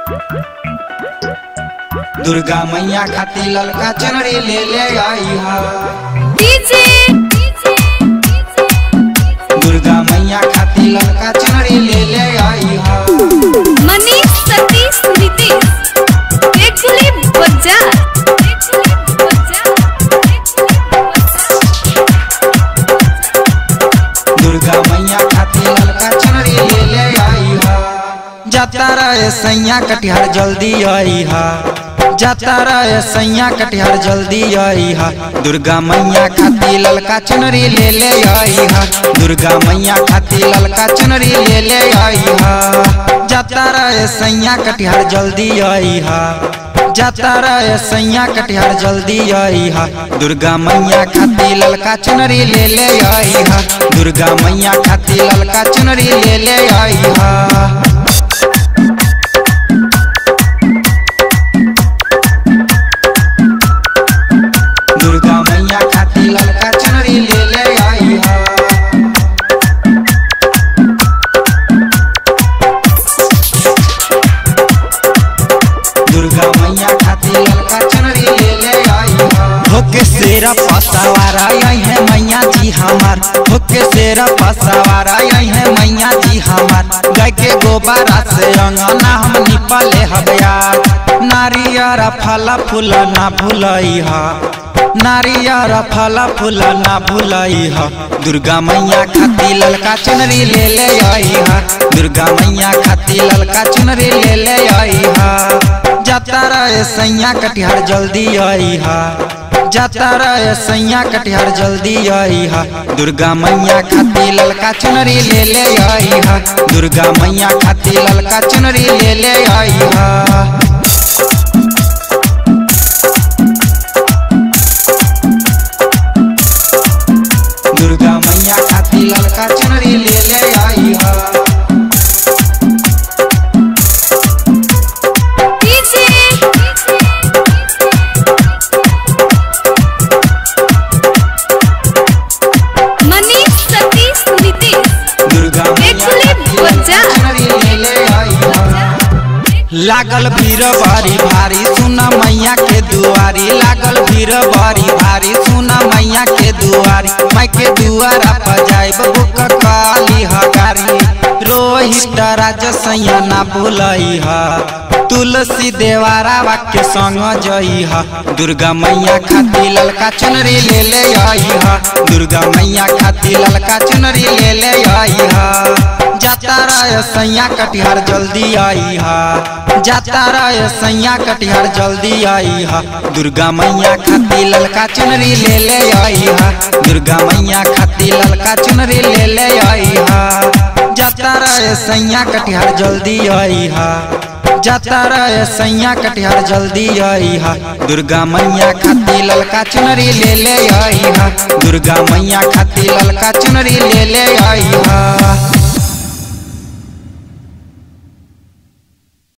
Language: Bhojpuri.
दुर्गा मैया खातिर ललका चुनरी ले ले आई हा। डीजे दुर्गा मैया खातिर ललका चुनरी ले ले आई हा। मनीष सतीश नितेश एक्चुअली बजा दुर्गा मैया खातिर ललका चुनरी ले ले आई हा। जाता रहे सैया कटिहार जल्दी आई हा। जाता रहे सैया कटिहार जल्दी आई हा। दुर्गा मैया खातिर ललका चुनरी ले ले आई हा। दुर्गा मैया खातिर ललका चुनरी ले ले आई हा। जाता रहे सैया कटिहार जल्दी आई हा। जाता रहे सैया कटिहार जल्दी आई हा। दुर्गा मैया खातिर ललका चुनरी ले ले आई हा। दुर्गा मैया खातिर ललका चुनरी ले ले आई हा। दुर्गा मैया खातिर ललका चुनरी ले ले आई हा। दुर्गा मैया खातिर ललका चुनरी ले ले आई हा। होके शेरा पसावारा आई है मैया जी हमार। होके शेरा पसावारा आई है मैया जी हमार। गाय के गोबरा से अंगना हम निपले हबयार। नारियर फल फूल ना भूलई हा। नारियर फल फूल ना भूलई हा। दुर्गा मैया खातिर ललका चुनरी ले ले आई हा। दुर्गा मैया खातिर ललका चुनरी ले ले आई हा। जाता रहे सैया कटिहार जल्दी आई हा। जाता रहे सैया कटिहार जल्दी आई हा। दुर्गा मैया खातिर ललका चुनरी ले ले आई हा। दुर्गा मैया खातिर ललका चुनरी ले ले आई हा। दुर्गा मैया खातिर ललका चुनरी ले ले आई हा। डीजे मनीष सतीश नितेश दुर्गा मैया खातिर ललका चुनरी ले ले आई हा। लागल भीड़ बड़ी भारी सुना मैया के दुआरी। लागल भीड़ बड़ी भारी सुना मैया के दुआरी। माई के दुआरा पर जाइब बुक काली हगारी। रोहित राज सैया ना भूलई हा। तुलसी देवारा वाक्य संग जई हा। दुर्गा मैया खातिर ललका चुनरी ले ले आई हा। दुर्गा मैया खातिर ललका चुनरी ले ले आई हा। जाता रहे सैया कटिहार जल्दी आई हा। जाता रहे सैया कटिहार जल्दी आई हा। दुर्गा मैया खातिर ललका चुनरी ले ले आई हा। दुर्गा मैया खातिर ललका चुनरी ले ले आई हा। जाता रहे सैया कटिहार जल्दी आई हा। जाता रहे सैया कटिहार जल्दी आई हा। दुर्गा मैया खातिर ललका चुनरी ले ले आई हा। दुर्गा मैया खातिर ललका चुनरी ले ले आई हा।